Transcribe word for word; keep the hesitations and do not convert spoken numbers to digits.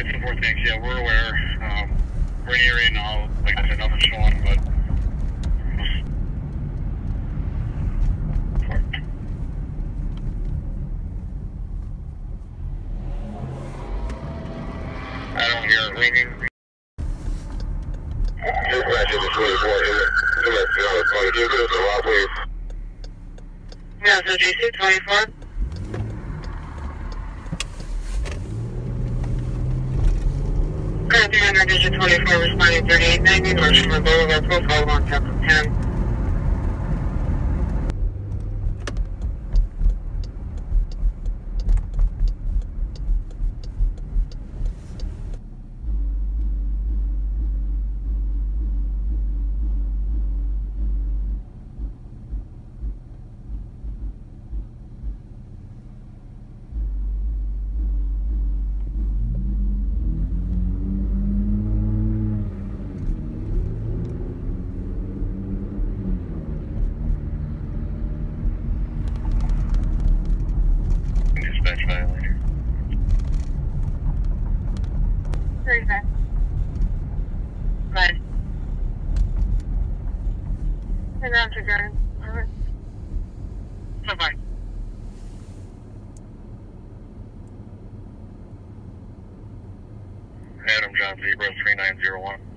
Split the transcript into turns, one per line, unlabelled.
Roger, ten four, thanks. Yeah, we're aware. Um, we're in the area now. Like I said, nothing's showing, but... I don't hear it ringing. Dispatch is twenty-four. twenty-two, go to the law, please.
Yeah, so G C twenty-four. Current three hundred digit twenty-four responding thirty-eight ninety North Shore Boulevard, profile one top of ten.
Dispatch violator.
Very fast. Right. Hang on to guard. Over. So far.
Adam John Zebra three nine zero one.